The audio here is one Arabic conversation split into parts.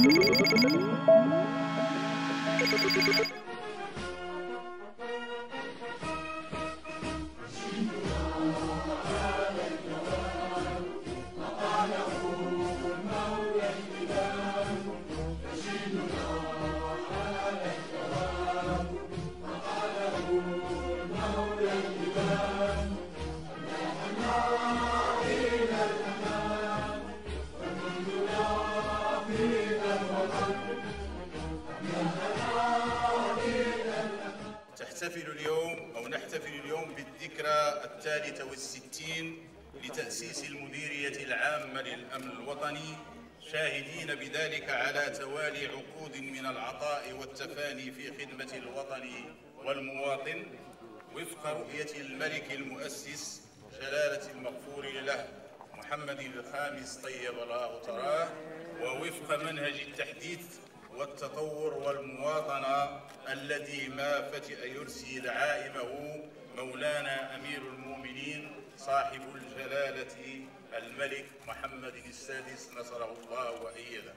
نحتفل اليوم بالذكرى 63 لتأسيس المديرية العامة للأمن الوطني، شاهدين بذلك على توالي عقود من العطاء والتفاني في خدمة الوطن والمواطن وفق رؤية الملك المؤسس جلالة المغفور له محمد الخامس طيب الله ثراه، ووفق منهج التحديث والتطور والمواطنة الذي ما فتئ يرسي دعائمه مولانا أمير المؤمنين صاحب الجلالة الملك محمد السادس نصره الله وأيده.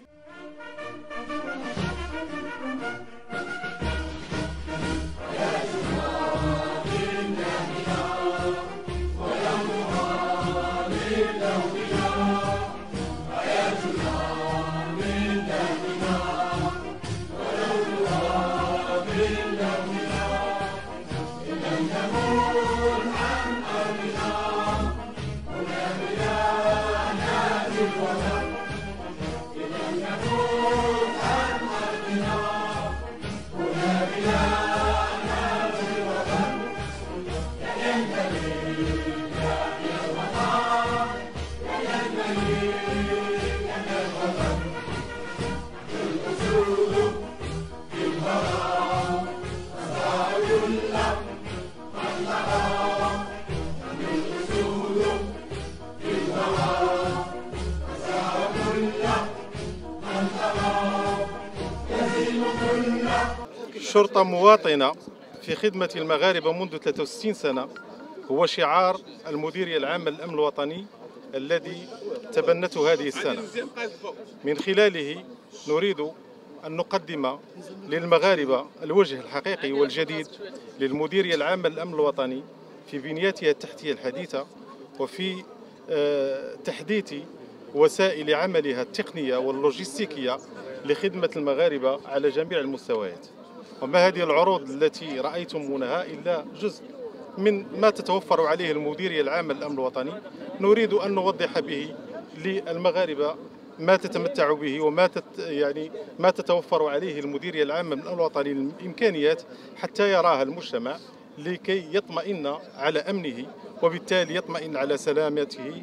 شرطة مواطنة في خدمة المغاربة منذ 63 سنة هو شعار المديرية العامة للأمن الوطني الذي تبنته هذه السنة. من خلاله نريد أن نقدم للمغاربة الوجه الحقيقي والجديد للمديرية العامة للأمن الوطني في بنياتها التحتية الحديثة وفي تحديث وسائل عملها التقنية واللوجستيكية لخدمة المغاربة على جميع المستويات. وما هذه العروض التي رأيتمونها إلا جزء من ما تتوفر عليه المديرية العامة للأمن الوطني. نريد أن نوضح به للمغاربة ما تتمتع به وما ما تتوفر عليه المديرية العامة للأمن الوطني من إمكانيات حتى يراها المجتمع لكي يطمئن على أمنه وبالتالي يطمئن على سلامته.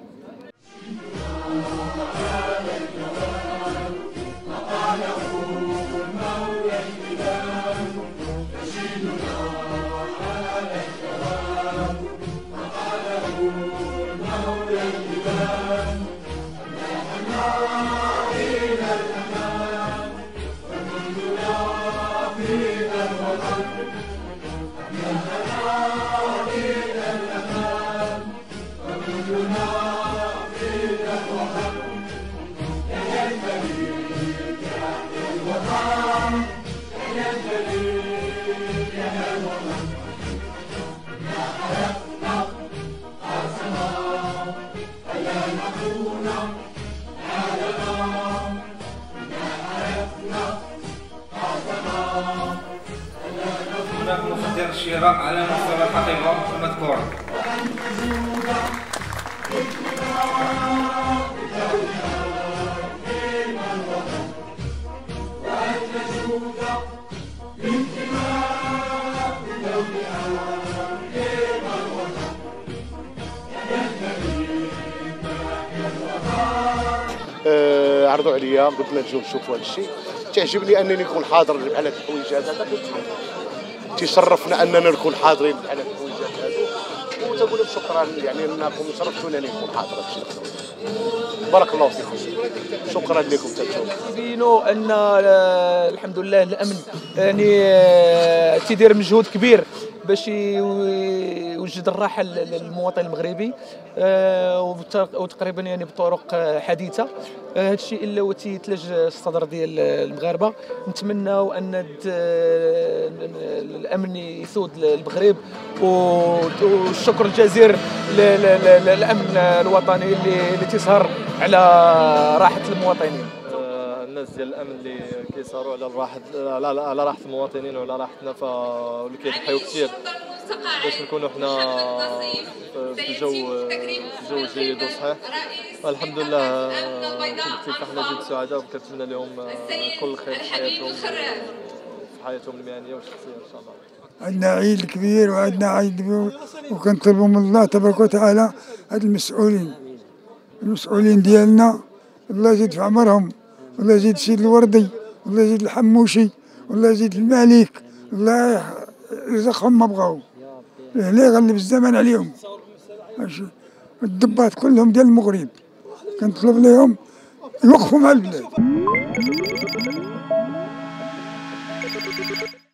مصدر الشراء على مستوى الحقيبة المذكورة. عرضوا عليا قلت لهم نجيو نشوفوا هذا الشيء. تعجبني انني نكون حاضر بحال هاد الحويجات هذا، تيشرفنا اننا نكون حاضرين بحال هاد الحويجات هادو، وتقول لهم شكرا يعني انكم شرفتونا اني نكون حاضر هذا الشيء. بارك الله فيكم، شكرا لكم. تبينوا ان الحمد لله الامن يعني تيدير مجهود كبير باش يوجد الراحه للمواطن المغربي، وتقريبا يعني بطرق حديثه. هذا الشيء الا هو تيتلج الصدر ديال المغاربه. نتمناو ان الامن يسود المغرب، والشكر الجزير للامن الوطني اللي تسهر على راحه المواطنين. الناس ديال الامن اللي كيسهروا على راحه المواطنين وعلى راحتنا، واللي كيضحيو كثير باش نكونوا حنا في جو جيد وصحيح. الحمد لله كيف حنا جد سعداء، وكنتمنى لهم كل خير في حياتهم المهنيه والشخصيه ان شاء الله. عندنا عيد كبير وعندنا عيد، وكنطلبوا من الله تبارك وتعالى هاد المسؤولين ديالنا، الله يزيد في عمرهم، والله يزيد السيد الوردي، والله يزيد الحموشي، والله يزيد الملك، الله يرزقهم ما بغاو، لا يغلب الزمن عليهم. الضباط كلهم ديال المغرب كنطلب لهم يوقفوا مع البلاد.